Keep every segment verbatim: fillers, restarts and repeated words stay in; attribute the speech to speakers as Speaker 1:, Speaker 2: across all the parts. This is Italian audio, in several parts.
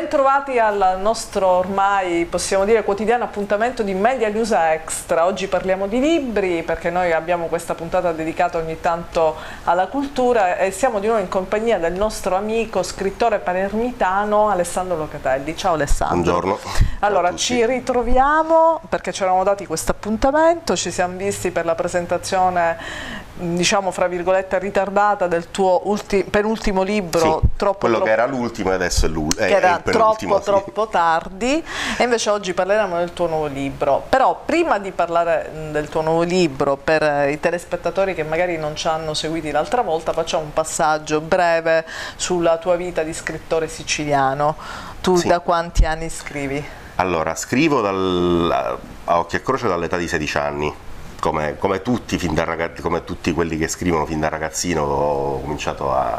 Speaker 1: Bentrovati al nostro ormai, possiamo dire, quotidiano appuntamento di Media News Extra. Oggi parliamo di libri perché noi abbiamo questa puntata dedicata ogni tanto alla cultura e siamo di nuovo in compagnia del nostro amico scrittore palermitano Alessandro Locatelli. Ciao Alessandro.
Speaker 2: Buongiorno.
Speaker 1: Allora, ci ritroviamo perché ci eravamo dati questo appuntamento, ci siamo visti per la presentazione, diciamo fra virgolette ritardata, del tuo penultimo libro,
Speaker 2: sì,
Speaker 1: troppo
Speaker 2: quello
Speaker 1: troppo,
Speaker 2: che era l'ultimo e adesso è l'ultimo,
Speaker 1: che era troppo
Speaker 2: sì.
Speaker 1: troppo tardi, e invece oggi parleremo del tuo nuovo libro. Però prima di parlare del tuo nuovo libro, per i telespettatori che magari non ci hanno seguiti l'altra volta, facciamo un passaggio breve sulla tua vita di scrittore siciliano. Tu sì. Da quanti anni scrivi?
Speaker 2: Allora, scrivo dal, a occhio e croce dall'età di sedici anni. Come, come, tutti, fin da ragazzi, come tutti quelli che scrivono fin da ragazzino, ho cominciato a,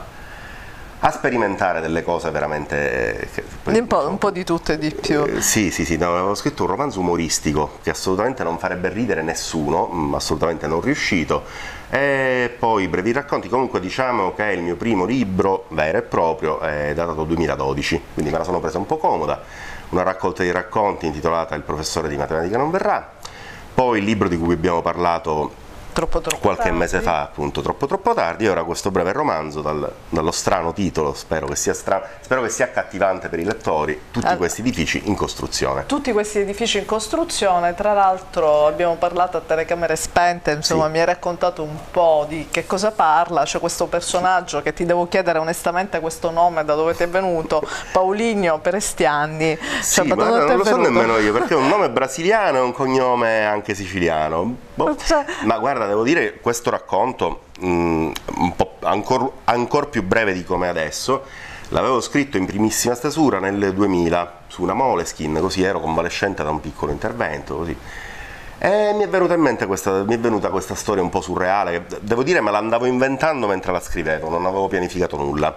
Speaker 2: a sperimentare delle cose veramente... Che, poi,
Speaker 1: un, po', un po' di tutto e di più.
Speaker 2: Eh, sì, sì, sì, no, avevo scritto un romanzo umoristico che assolutamente non farebbe ridere nessuno, mh, assolutamente non riuscito, e poi Brevi racconti. Comunque diciamo che è il mio primo libro vero e proprio, è datato duemiladodici, quindi me la sono presa un po' comoda, una raccolta di racconti intitolata Il professore di matematica non verrà. Poi il libro di cui abbiamo parlato
Speaker 1: troppo, troppo
Speaker 2: qualche
Speaker 1: tardi.
Speaker 2: mese fa, appunto, Troppo troppo tardi, e ora questo breve romanzo dal, dallo strano titolo, spero che sia strano, spero che sia accattivante per i lettori, Tutti allora, questi edifici in costruzione.
Speaker 1: Tutti questi edifici in costruzione, tra l'altro abbiamo parlato a telecamere spente, insomma sì. Mi hai raccontato un po' di che cosa parla, c'è questo personaggio che ti devo chiedere onestamente questo nome, da dove ti è venuto, Paulinho Perestiani.
Speaker 2: Sì,
Speaker 1: cioè,
Speaker 2: ma non lo so nemmeno io, perché è un nome brasiliano e un cognome anche siciliano. Boh. Cioè, ma guarda, devo dire, questo racconto, mh, un po' ancora ancor più breve di come adesso, l'avevo scritto in primissima stesura nel duemila su una Moleskine, così ero convalescente da un piccolo intervento, così. E mi è venuta in mente questa, mi è venuta questa storia un po' surreale, che, devo dire, me la andavo inventando mentre la scrivevo, non avevo pianificato nulla.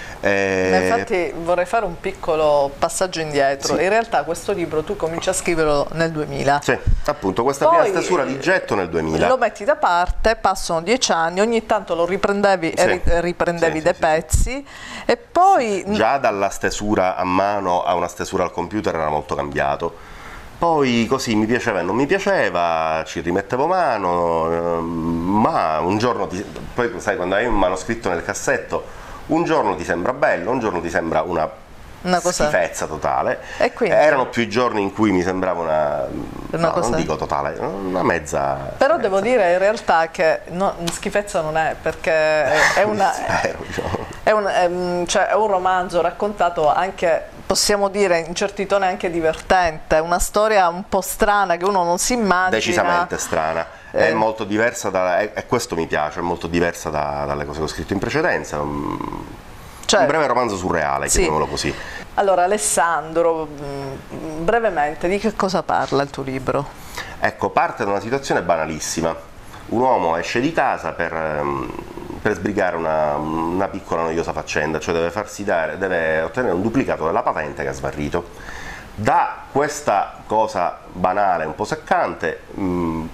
Speaker 1: Eh, infatti vorrei fare un piccolo passaggio indietro. Sì. In realtà questo libro tu cominci a scriverlo nel duemila.
Speaker 2: Sì, appunto, questa
Speaker 1: poi
Speaker 2: prima stesura di getto nel duemila.
Speaker 1: Lo metti da parte, passano dieci anni, ogni tanto lo riprendevi sì. e riprendevi sì, dei sì, pezzi sì. E poi...
Speaker 2: Già dalla stesura a mano a una stesura al computer era molto cambiato. Poi così mi piaceva e non mi piaceva, ci rimettevo mano, ma un giorno, ti... poi sai, quando hai un manoscritto nel cassetto, un giorno ti sembra bello, un giorno ti sembra una, una cosa... schifezza totale.
Speaker 1: E quindi...
Speaker 2: Erano più i giorni in cui mi sembrava una,
Speaker 1: una
Speaker 2: no,
Speaker 1: cosa...
Speaker 2: non dico totale, una mezza...
Speaker 1: Però
Speaker 2: mezza.
Speaker 1: Devo dire in realtà che no, schifezza non è, perché è, una,
Speaker 2: Spero, diciamo.
Speaker 1: è, un, è, cioè, è un romanzo raccontato anche, possiamo dire, in certi toni anche divertente, una storia un po' strana che uno non si immagina.
Speaker 2: Decisamente strana. È eh. molto diversa da, e questo mi piace, è molto diversa da, dalle cose che ho scritto in precedenza. Un, cioè, un breve romanzo surreale, sì. Chiamiamolo così.
Speaker 1: Allora Alessandro, brevemente, di che cosa parla il tuo libro?
Speaker 2: Ecco, parte da una situazione banalissima. Un uomo esce di casa per, per sbrigare una, una piccola noiosa faccenda, cioè deve farsi dare, deve ottenere un duplicato della patente che ha smarrito. Da questa cosa banale, un po' seccante, mh,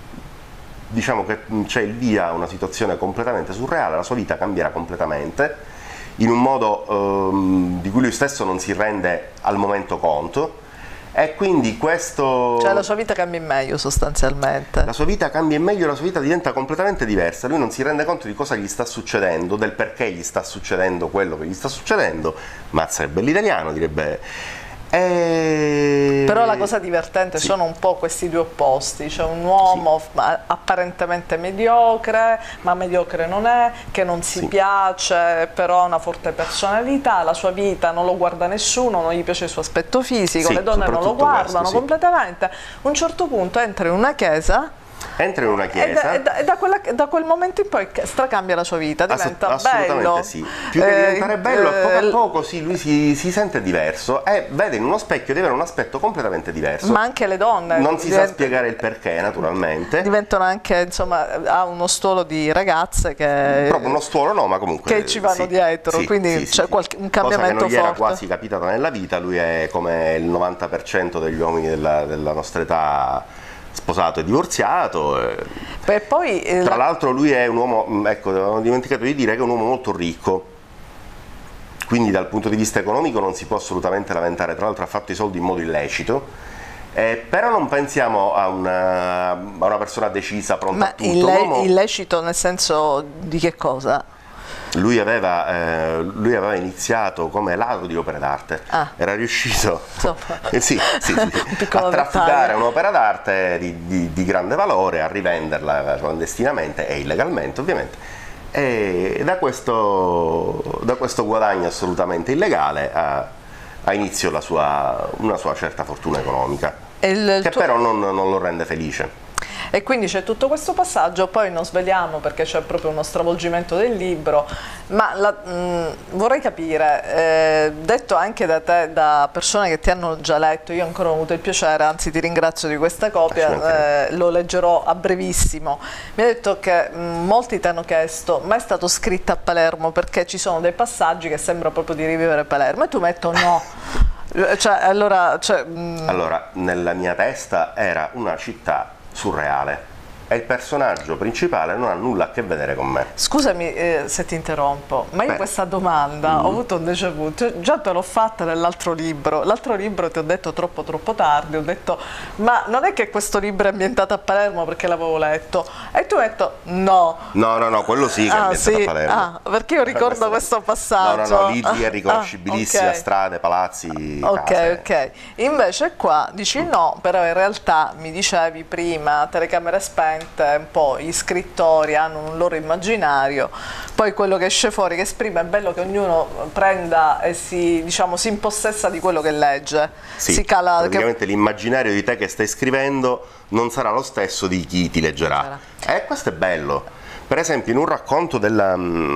Speaker 2: diciamo che c'è il via a una situazione completamente surreale, la sua vita cambierà completamente, in un modo ehm, di cui lui stesso non si rende al momento conto, e quindi questo...
Speaker 1: Cioè la sua vita cambia in meglio sostanzialmente.
Speaker 2: La sua vita cambia in meglio, la sua vita diventa completamente diversa, lui non si rende conto di cosa gli sta succedendo, del perché gli sta succedendo quello che gli sta succedendo, mazza è bell'italiano, direbbe... E...
Speaker 1: Però la cosa divertente sì. sono un po' questi due opposti, cioè un uomo sì. apparentemente mediocre, ma mediocre non è, che non si sì. piace, però ha una forte personalità, la sua vita non lo guarda nessuno, non gli piace il suo aspetto fisico, sì, le donne non lo guardano questo, sì. completamente. A un certo punto entra in una chiesa,
Speaker 2: entra in una chiesa
Speaker 1: e da, e da, quella, da quel momento in poi stracambia la sua vita, diventa
Speaker 2: Ass assolutamente
Speaker 1: bello.
Speaker 2: Sì. Più che eh, diventare bello, eh, poco a poco sì, lui si, si sente diverso e vede in uno specchio di avere un aspetto completamente diverso.
Speaker 1: Ma anche le donne.
Speaker 2: Non si sa spiegare il perché, naturalmente.
Speaker 1: Diventano anche, insomma, ha uno stuolo di ragazze che...
Speaker 2: Proprio uno stuolo no, ma comunque...
Speaker 1: Che ci vanno
Speaker 2: sì,
Speaker 1: dietro,
Speaker 2: sì,
Speaker 1: quindi
Speaker 2: sì,
Speaker 1: c'è
Speaker 2: sì,
Speaker 1: un cambiamento
Speaker 2: cosa che non gli era
Speaker 1: forte.
Speaker 2: quasi capitata nella vita, lui è come il novanta per cento degli uomini della, della nostra età, sposato e divorziato.
Speaker 1: E poi, eh,
Speaker 2: tra l'altro lui è un uomo, ecco, ho dimenticato di dire che è un uomo molto ricco, quindi dal punto di vista economico non si può assolutamente lamentare, tra l'altro ha fatto i soldi in modo illecito. Eh, però non pensiamo a una, a una persona decisa, pronta
Speaker 1: Ma
Speaker 2: a tutto.
Speaker 1: ille
Speaker 2: L'uomo,
Speaker 1: illecito nel senso di che cosa?
Speaker 2: lui, aveva, eh, lui aveva iniziato come ladro di opere d'arte,
Speaker 1: Ah.
Speaker 2: era riuscito eh, sì, sì, sì,
Speaker 1: piccolo
Speaker 2: a trafugare
Speaker 1: dettaglio.
Speaker 2: un'opera d'arte di, di, di grande valore, a rivenderla clandestinamente e illegalmente ovviamente, e da questo, da questo guadagno assolutamente illegale ha, ha inizio la sua, una sua certa fortuna economica,
Speaker 1: Il
Speaker 2: che
Speaker 1: tuo...
Speaker 2: però non, non lo rende felice.
Speaker 1: E quindi c'è tutto questo passaggio, poi non sveliamo perché c'è proprio uno stravolgimento del libro, ma la, mh, vorrei capire, eh, detto anche da te, da persone che ti hanno già letto, io ancora ho avuto il piacere, anzi ti ringrazio di questa copia, eh, lo leggerò a brevissimo, mi ha detto che mh, molti ti hanno chiesto, ma è stato scritto a Palermo perché ci sono dei passaggi che sembra proprio di rivivere Palermo, e tu mi hai detto no. Cioè, allora, cioè, mh...
Speaker 2: allora, nella mia testa era una città surreale e il personaggio principale non ha nulla a che vedere con me.
Speaker 1: Scusami eh, se ti interrompo, ma io
Speaker 2: Beh.
Speaker 1: questa domanda
Speaker 2: Mm.
Speaker 1: ho avuto un déjà vu, Cioè, già te l'ho fatta nell'altro libro, l'altro libro ti ho detto troppo troppo tardi, ho detto ma non è che questo libro è ambientato a Palermo perché l'avevo letto, e tu hai detto no.
Speaker 2: No, no, no, quello sì che è
Speaker 1: Ah,
Speaker 2: ambientato
Speaker 1: sì?
Speaker 2: a Palermo.
Speaker 1: Ah, perché io ricordo questo passaggio.
Speaker 2: No, no, no, lì, lì è
Speaker 1: Ah,
Speaker 2: riconoscibilissima,
Speaker 1: ok.
Speaker 2: strade, palazzi,
Speaker 1: Ok,
Speaker 2: case.
Speaker 1: ok. Invece qua dici no, però in realtà mi dicevi prima, telecamere spente, un po' gli scrittori hanno un loro immaginario, poi quello che esce fuori, che esprime, è bello che ognuno prenda e si, diciamo, si impossessa di quello che legge.
Speaker 2: Sì,
Speaker 1: si cala,
Speaker 2: praticamente che... l'immaginario di te che stai scrivendo non sarà lo stesso di chi ti leggerà. E questo è bello. Per esempio in un racconto della,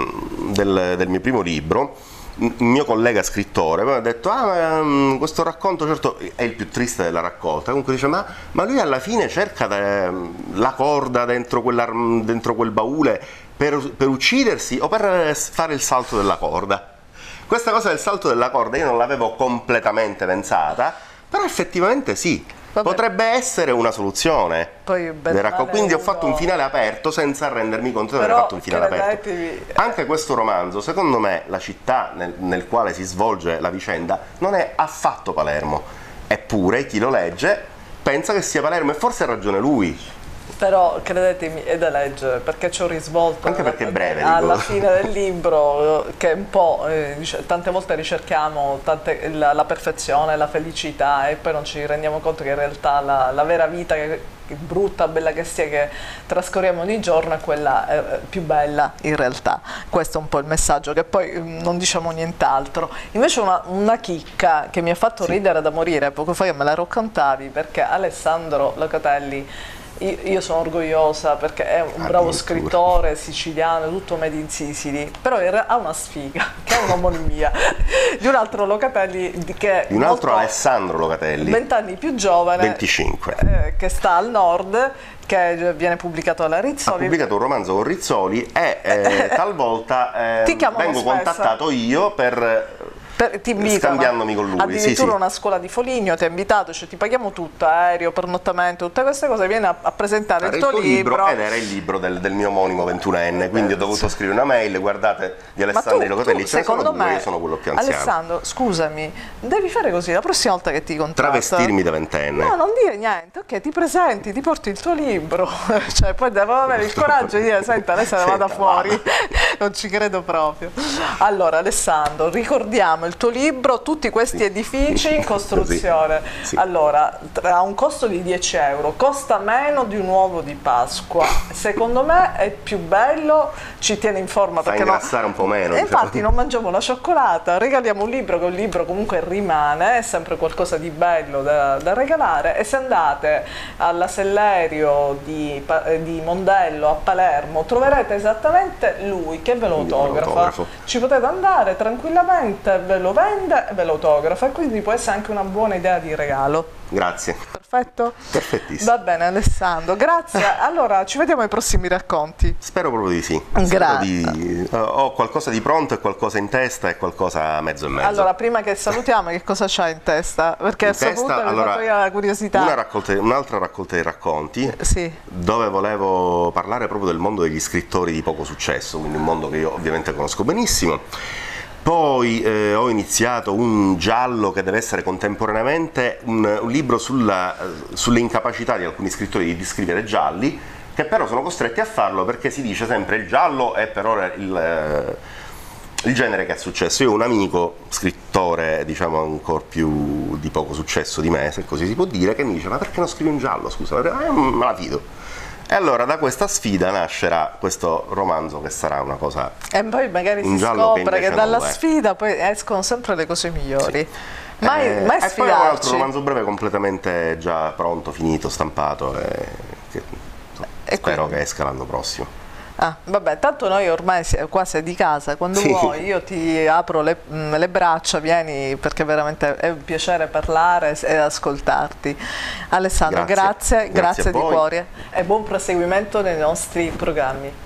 Speaker 2: del, del mio primo libro, un mio collega scrittore mi ha detto ah ma, um, questo racconto certo è il più triste della raccolta, comunque dice ma, ma lui alla fine cerca de, la corda dentro, dentro quel baule per, per uccidersi o per fare il salto della corda. Questa cosa del salto della corda io non l'avevo completamente pensata, però effettivamente sì. Vabbè. Potrebbe essere una soluzione.
Speaker 1: Poi,
Speaker 2: Quindi ho fatto un finale aperto senza rendermi conto di aver fatto un finale aperto. Anche questo romanzo, secondo me, la città nel, nel quale si svolge la vicenda non è affatto Palermo. Eppure chi lo legge pensa che sia Palermo e forse ha ragione lui.
Speaker 1: Però credetemi è da leggere perché c'è un risvolto
Speaker 2: anche perché è breve,
Speaker 1: alla
Speaker 2: dico.
Speaker 1: fine del libro che un po' eh, tante volte ricerchiamo tante, la, la perfezione, la felicità e poi non ci rendiamo conto che in realtà la, la vera vita che, che brutta, bella che sia, che trascorriamo ogni giorno è quella eh, più bella in realtà. Questo è un po' il messaggio, che poi eh, non diciamo nient'altro. Invece una, una chicca che mi ha fatto sì. ridere da morire poco fa, che me la raccontavi, perché Alessandro Locatelli, Io, io sono orgogliosa perché è un bravo scrittore siciliano, tutto made in Sicily, però ha una sfiga, che è un'omonimia di un altro Locatelli, che
Speaker 2: di un altro molto, Alessandro Locatelli,
Speaker 1: vent'anni più giovane,
Speaker 2: venticinque,
Speaker 1: eh, che sta al nord, che viene pubblicato alla Rizzoli.
Speaker 2: Ha pubblicato un romanzo con Rizzoli e eh, talvolta eh, vengo spesso. contattato io per...
Speaker 1: Per, ti invitano,
Speaker 2: scambiandomi con lui,
Speaker 1: addirittura
Speaker 2: sì, sì.
Speaker 1: una scuola di Foligno ti ha invitato, cioè ti paghiamo tutto, aereo, pernottamento, tutte queste cose, viene a, a presentare il tuo, il tuo libro. libro
Speaker 2: ed era il libro del, del mio omonimo ventunenne, quindi ho dovuto scrivere una mail, guardate, di Alessandro Locatelli, ce ne sono due, io sono quello più anziano.
Speaker 1: Alessandro, scusami, devi fare così la prossima volta che ti contratto,
Speaker 2: travestirmi da ventenne.
Speaker 1: No, non dire niente, ok, ti presenti, ti porti il tuo libro, cioè poi devo avere il coraggio di dire senta, lei se ne vada fuori, non ci credo proprio. Allora Alessandro, ricordiamo il tuo libro, tutti questi sì. edifici in costruzione. Sì. Sì. Allora, ha un costo di dieci euro, costa meno di un uovo di Pasqua. Secondo me è più bello, ci tiene in forma
Speaker 2: fa
Speaker 1: perché
Speaker 2: ingrassare
Speaker 1: no,
Speaker 2: un po' meno.
Speaker 1: E
Speaker 2: diciamo.
Speaker 1: infatti non mangiamo la cioccolata, regaliamo un libro che un libro comunque rimane, è sempre qualcosa di bello da, da regalare. E se andate alla Sellerio di, di Mondello a Palermo troverete esattamente lui che ve lo autografa. Ci potete andare tranquillamente, ve lo vende e ve lo autografa, e quindi può essere anche una buona idea di regalo.
Speaker 2: Grazie.
Speaker 1: Perfetto?
Speaker 2: Perfettissimo.
Speaker 1: Va bene Alessandro, grazie. Allora ci vediamo ai prossimi racconti.
Speaker 2: Spero proprio di sì.
Speaker 1: Grazie.
Speaker 2: Di, uh, ho qualcosa di pronto e qualcosa in testa e qualcosa mezzo e mezzo.
Speaker 1: Allora prima che salutiamo, che cosa c'hai in testa? Perché
Speaker 2: in
Speaker 1: a questo punto mi
Speaker 2: allora,
Speaker 1: fatto io la curiosità.
Speaker 2: Una raccolta, un'altra raccolta di racconti
Speaker 1: sì.
Speaker 2: dove volevo parlare proprio del mondo degli scrittori di poco successo, quindi un mondo che io ovviamente conosco benissimo. Poi eh, ho iniziato un giallo che deve essere contemporaneamente un, un libro sulla, sulle incapacità di alcuni scrittori di scrivere gialli, che però sono costretti a farlo perché si dice sempre il giallo è per ora il, eh, il genere che ha successo. Io ho un amico scrittore, diciamo ancora più di poco successo di me, se così si può dire, che mi dice: ma perché non scrivi un giallo, scusa? Eh, me la fido. E allora da questa sfida nascerà questo romanzo che sarà una cosa...
Speaker 1: E poi magari si scopre che, che dalla sfida poi escono sempre le cose migliori. Sì. Mai,
Speaker 2: eh,
Speaker 1: mai
Speaker 2: e
Speaker 1: sfidarci.
Speaker 2: poi ho un altro romanzo breve completamente già pronto, finito, stampato, e che, insomma, e spero quindi... che esca l'anno prossimo.
Speaker 1: Ah, vabbè, tanto noi ormai qua sei di casa, quando sì. vuoi io ti apro le, le braccia, vieni, perché veramente è un piacere parlare e ascoltarti. Alessandro, grazie, grazie, grazie, grazie di cuore e buon proseguimento nei nostri programmi.